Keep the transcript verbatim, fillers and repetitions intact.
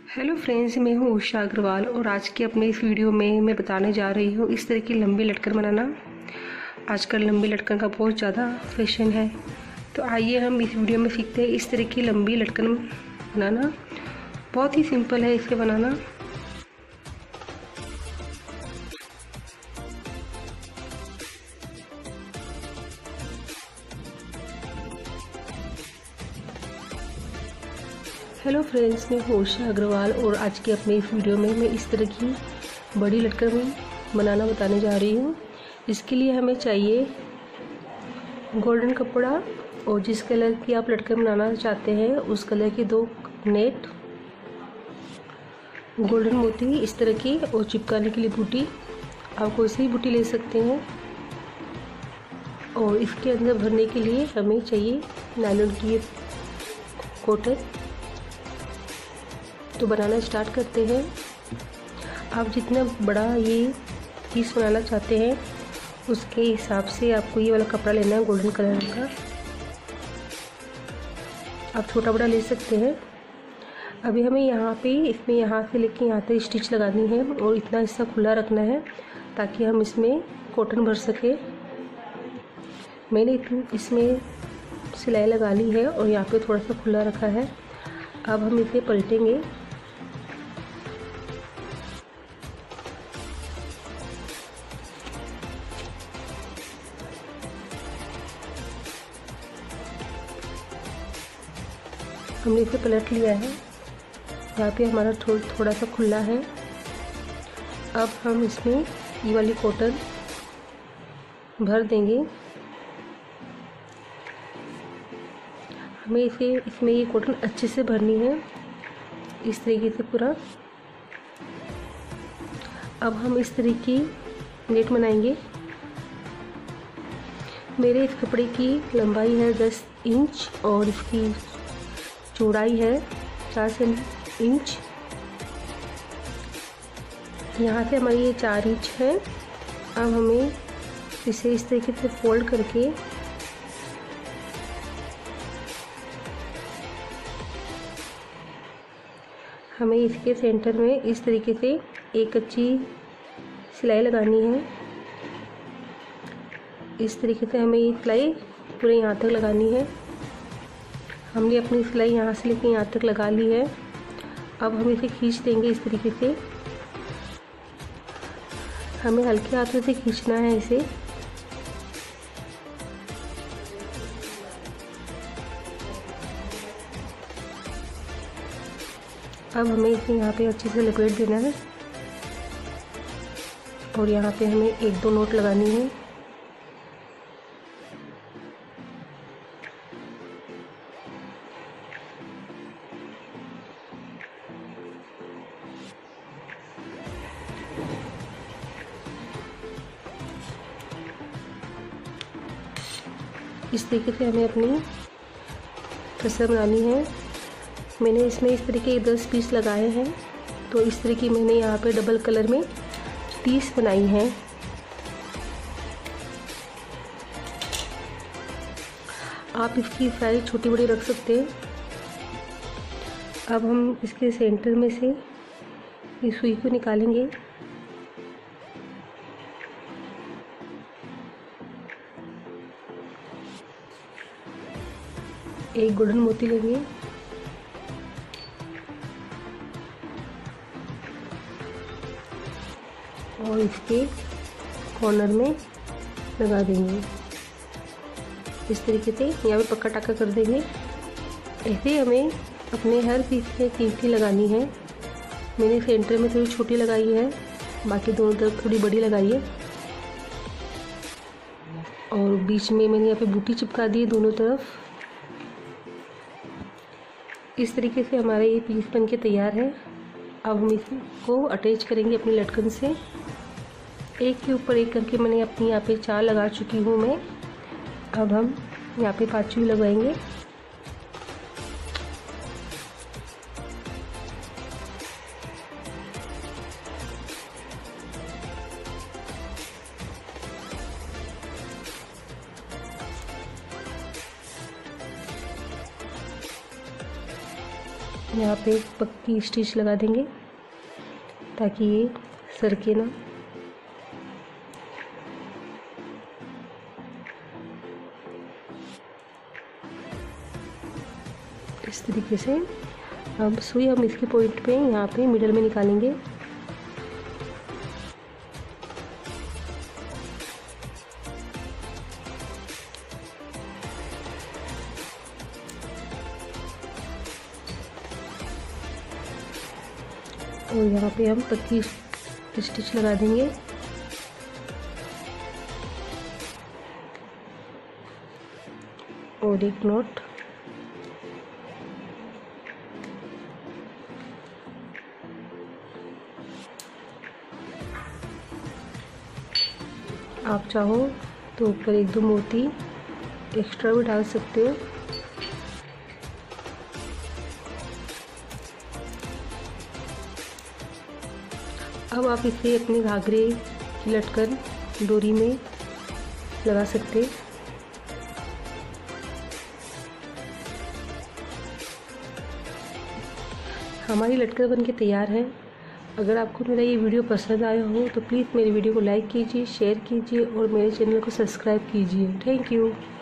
Hello friends, मैं हूँ उषा अग्रवाल और आज के अपने इस वीडियो में मैं बताने जा रही हूँ इस तरह की लंबी लटकन बनाना। आजकल लंबी लटकन का बहुत ज़्यादा फैशन है, तो आइए हम इस वीडियो में सीखते हैं इस तरह की लंबी लटकन बनाना। बहुत ही सिंपल है इसे बनाना। हेलो फ्रेंड्स, मैं हूँ उषा अग्रवाल और आज के अपने इस वीडियो में मैं इस तरह की बड़ी लटकन बनाना बताने जा रही हूँ। इसके लिए हमें चाहिए गोल्डन कपड़ा और जिस कलर की आप लटकन बनाना चाहते हैं उस कलर की दो नेट, गोल्डन मोती इस तरह की और चिपकाने के लिए बूटी। आप कोई सी बूटी ले सकते हैं। और इसके अंदर भरने के लिए हमें चाहिए नायलॉन की कॉटन। तो बनाना स्टार्ट करते हैं। आप जितना बड़ा ये पीस बनाना चाहते हैं उसके हिसाब से आपको ये वाला कपड़ा लेना है गोल्डन कलर का। आप छोटा बड़ा ले सकते हैं। अभी हमें यहाँ पे इसमें यहाँ से लेके यहाँ तक स्टिच लगानी है और इतना हिस्सा खुला रखना है ताकि हम इसमें कॉटन भर सके। मैंने इसमें सिलाई लगा ली है और यहाँ पे थोड़ा सा खुला रखा है। अब हम इसे पलटेंगे। हमने इसे पलट लिया है। यहाँ पे हमारा थोड़ा थोड़ा सा खुला है। अब हम इसमें ये वाली कॉटन भर देंगे। हमें इसे इसमें ये कॉटन अच्छे से भरनी है इस तरीके से पूरा। अब हम इस तरह की नेट बनाएंगे। मेरे इस कपड़े की लंबाई है दस इंच और इसकी चौड़ाई है चार इंच। यहाँ से हमारी ये चार इंच है। अब हमें इसे इस तरीके से फोल्ड करके हमें इसके सेंटर में इस तरीके से एक अच्छी सिलाई लगानी है। इस तरीके से हमें ये सिलाई पूरे यहाँ तक लगानी है। हमने अपनी सिलाई यहाँ से लेकर यहाँ तक लगा ली है। अब हम इसे खींच देंगे इस तरीके से। हमें हल्के हाथों से खींचना है इसे। अब हमें इसे यहाँ पे अच्छे से लपेट देना है और यहाँ पे हमें एक दो नोट लगानी है। इस तरीके से हमें अपनी कसर बनानी है। मैंने इसमें इस तरीके के दस पीस लगाए हैं। तो इस तरह की मैंने यहाँ पे डबल कलर में तीस बनाई हैं। आप इसकी साइज छोटी बड़ी रख सकते हैं। अब हम इसके सेंटर में से इस सुई को निकालेंगे। एक गोल्डन मोती लेंगे और इसके कॉर्नर में लगा देंगे इस तरीके से। यहाँ पे पक्का टाका कर देंगे। ऐसे हमें अपने हर पीस में तीन तीन लगानी है। मैंने सेंटर में थोड़ी छोटी लगाई है, बाकी दोनों तरफ थोड़ी बड़ी लगाई है और बीच में मैंने यहाँ पे बूटी चिपका दी है दोनों तरफ। इस तरीके से हमारा ये पीस बन के तैयार है। अब हम इसको अटैच करेंगे अपनी लटकन से। एक के ऊपर एक करके मैंने अपनी यहाँ पे चार लगा चुकी हूँ मैं। अब हम यहाँ पे पांचवी लगाएंगे। यहाँ पे एक पक्की स्टिच लगा देंगे ताकि ये सरके ना। इस तरीके से अब सुई हम इसके पॉइंट पे यहाँ पे मिडल में निकालेंगे। और यहाँ पे हम पक्की स्टिच लगा देंगे। और एक नॉट आप चाहो तो ऊपर एक दो मोती एक्स्ट्रा भी डाल सकते हो। अब आप इसे अपने घाघरे की लटकन डोरी में लगा सकते हैं। हमारी लटकन बनके तैयार है। अगर आपको मेरा ये वीडियो पसंद आया हो तो प्लीज़ मेरे वीडियो को लाइक कीजिए, शेयर कीजिए और मेरे चैनल को सब्सक्राइब कीजिए। Thank you.